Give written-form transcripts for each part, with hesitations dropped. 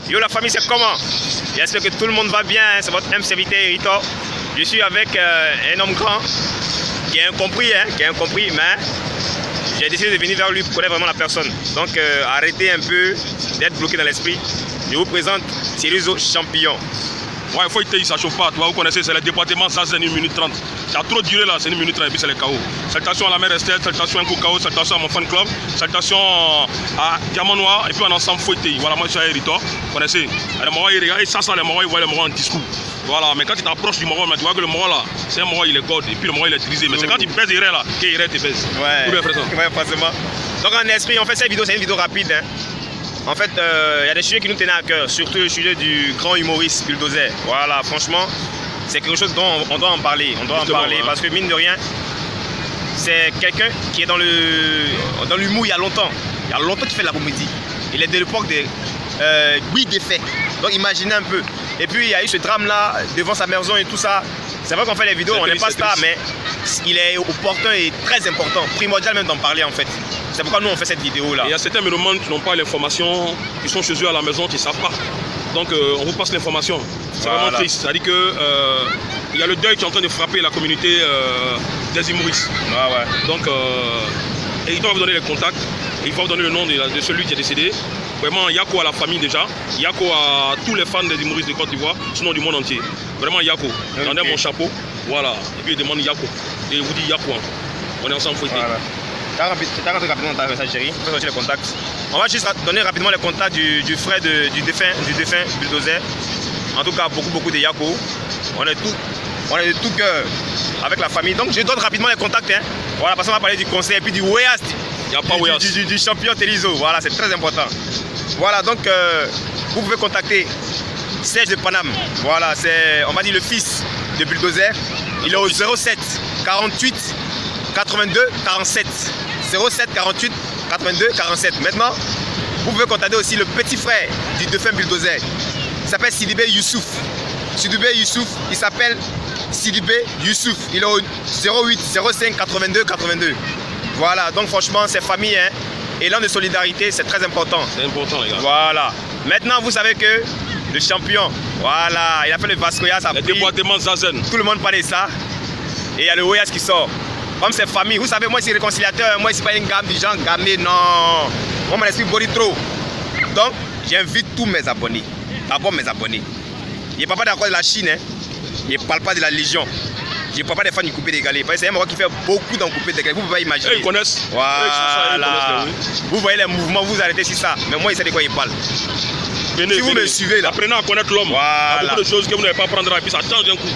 Yo la famille, c'est comment? J'espère que tout le monde va bien, c'est votre même serviteur Rito. Je suis avec un homme grand qui est incompris, mais j'ai décidé de venir vers lui pour connaître vraiment la personne. Donc arrêtez un peu d'être bloqué dans l'esprit. Je vous présente Cerizo Champion. Ouais, il faut que ça chauffe pas. Vous connaissez, c'est le département, ça c'est 1 minute 30. Ça a trop duré là, c'est 1 minute 30 et puis c'est le chaos. Salutations à la mère Estelle, salutations à Nkokao, salutations à mon fan club, salutations à Diamant Noir et puis on ensemble fouetté. Voilà, moi je suis Rito. Vous connaissez, les Marois ils regardent, ça les Marois ils voient les Marois en discours. Voilà, mais quand tu t'approches du Marois, tu vois que le Marois là, c'est un Marois il est god et puis le Marois il est utilisé. Mais c'est quand tu baises là, qu'il te baise. Ouais, forcément. Donc en esprit, on fait cette vidéo, c'est une vidéo rapide. Hein. En fait, il y a des sujets qui nous tenaient à cœur, surtout le sujet du grand humoriste Bulldozer. Voilà, franchement, c'est quelque chose dont on doit en parler. On doit en parler parce que mine de rien, c'est quelqu'un qui est dans l'humour il y a longtemps. Il y a longtemps qu'il fait de la comédie. Il est de l'époque des faits. Donc imaginez un peu. Et puis il y a eu ce drame-là devant sa maison et tout ça. C'est vrai qu'on fait les vidéos, on n'est pas star, mais il est opportun et très important, primordial même d'en parler en fait. C'est pourquoi nous on fait cette vidéo là. Il y a certains mélomanes qui n'ont pas l'information, qui sont chez eux à la maison, qui ne savent pas. Donc on vous passe l'information. C'est vraiment triste. C'est-à-dire que il y a le deuil qui est en train de frapper la communauté des humoristes. Donc il doit vous donner les contacts, et il faut vous donner le nom de celui qui est décédé. Vraiment Yako à la famille déjà, Yako à tous les fans des humoristes de Côte d'Ivoire, sinon du monde entier. Vraiment Yako. J'en ai mon chapeau, voilà. Et puis il demande Yako. Et il vous dit Yako. On est ensemble fouettés. Tu as rentré rapidement dans ta messagerie, on peut sortir les contacts. On va juste donner rapidement les contacts du frère du défunt Bulldozer. En tout cas, beaucoup de Yako. On est de tout cœur avec la famille. Donc je donne rapidement les contacts. Hein. Voilà, parce qu'on va parler du conseil et puis du Weyast. Il n'y a pas Weyast. Du champion Cerizo. Voilà, c'est très important. Voilà, donc vous pouvez contacter Serge de Paname. Voilà, c'est, on va dire, le fils de Bulldozer. Il est au 07 48 82 47. 07 48 82 47. Maintenant, vous pouvez contacter aussi le petit frère du défunt Bulldozer. Il s'appelle Sidibé Youssouf. Sidibé Youssouf, il s'appelle Sidibé Youssouf. Il est au 08 05 82 82. Voilà, donc franchement, c'est famille, hein. Élan de solidarité, c'est très important. C'est important, les gars. Voilà. Maintenant, vous savez que le champion, voilà, il a fait le Vascoya, ça a pris. Le département Zazen. Tout le monde parlait de ça. Et il y a le Weyast qui sort. Comme c'est famille, vous savez, moi, je suis réconciliateur. Moi, je ne suis pas une gamme du genre gamé, non. Moi, mon esprit body trop. Donc, j'invite tous mes abonnés. D'abord, mes abonnés. Je ne parle pas d'accord de la Chine, hein. Je ne parle pas de la Légion. Je ne parle pas des fans du coupé dégalé. Parce que c'est un Maroc qui fait beaucoup dans le coupé dégalé. Vous ne pouvez pas imaginer. Ils connaissent. Voilà. Vous voyez les mouvements, vous arrêtez sur ça. Mais moi, il sait de quoi il parle. Si vous me suivez là. Apprenez à connaître l'homme. Voilà. Il y a beaucoup de choses que vous n'avez pas à prendre et puis ça change un coup.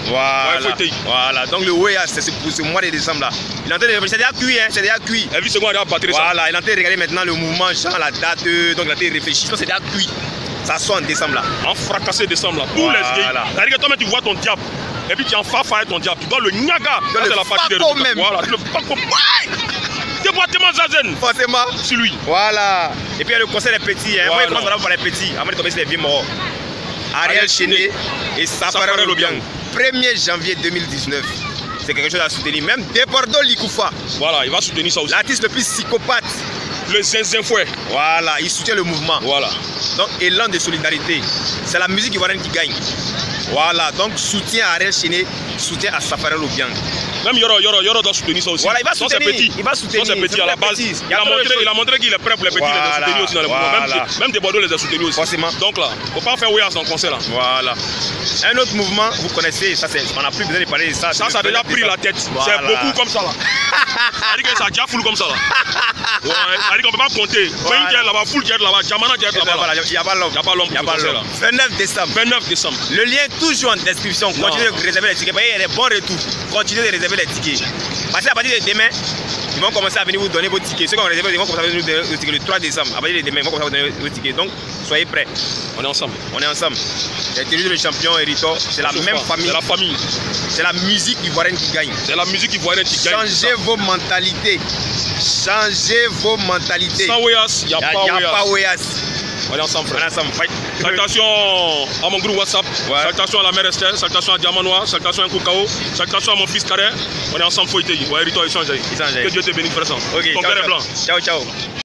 Voilà. Donc le Weyast, c'est pour ce mois de décembre là. Il est en train de. C'est déjà cuit, hein. C'est déjà cuit. Et puis c'est moi qui a battu ça. Voilà. Il est en train de regarder maintenant le mouvement, genre la date. Donc il est en train de réfléchir. C'est déjà cuit. Ça sort en décembre là. En fracassé décembre là. Tous les gays. C'est-à-dire que toi-même tu vois ton diable. Et puis tu en fafaille ton diable. Tu dois le nyaga. C'est la partie de même. Voilà. Le paco. Département Zazen. Forcément. C'est lui. Voilà. Et puis il y a le conseil des petits. Hein. Moi, je commence par les petits. Avant de tomber sur les vieux morts. Ariel Chené et Safarel Obiang. 1er janvier 2019. C'est quelque chose à soutenir. Même Debordo Likoufa. Voilà, il va soutenir ça aussi. L'artiste le plus psychopathe. Le zinzin fouet. Voilà, il soutient le mouvement. Voilà. Donc, élan de solidarité. C'est la musique ivoirienne qui gagne. Voilà, donc soutien à Ariel Chené, soutien à Safarel Obiang. Même Yoro doit soutenir ça aussi. Voilà, il va soutenir. Il va soutenir. C'est petit à la base. Il a montré qu'il est prêt pour les petits, il les a soutenus aussi dans le mouvement. Même des Bordeaux les a soutenus aussi. Forcément. Donc là, il ne faut pas faire Weyast dans le concert là. Voilà. Un autre mouvement, vous connaissez, ça on n'a plus besoin de parler de ça. Ça a déjà pris la tête. C'est beaucoup comme ça là. C'est-à-dire que ça a déjà foule comme ça là. C'est-à-dire qu'on ne peut pas compter. Foyin qui est là-bas, foule qui est là-bas, Jamana qui est là-bas. Il n'y a pas l'homme. Il n'y a pas l'homme pour ce là. 29 décembre. 29 décembre. Le lien est toujours en description. Continuez de réserver les tickets. Il y a des bons retours. Continuez de réserver les tickets. Parce qu'à partir de demain, ils vont commencer à venir vous donner vos tickets. Ceux qui ont réservé, ils vont commencer à venir vous donner vos tickets le 3 décembre. À partir de demain, ils vont commencer à vous donner vos tickets. Donc, soyez prêts. On est ensemble. On est ensemble. Cerizo le champion et Rito, c'est la même famille. C'est la famille. C'est la musique ivoirienne qui gagne. C'est la musique ivoirienne qui gagne. Changez vos mentalités. Changez vos mentalités. Sans Weyast, il n'y a pas Weyast. On est ensemble. On est ensemble. Salutations à mon groupe WhatsApp. Salutations à la mère Estelle. Salutations à Diamant Noir. Salutations à Nkokao. Salutations à mon fils Carré. On est ensemble fouettés. Ouais, Rito, échange. Que Dieu te bénisse, frère. Ok, ton père est blanc. Ciao, ciao.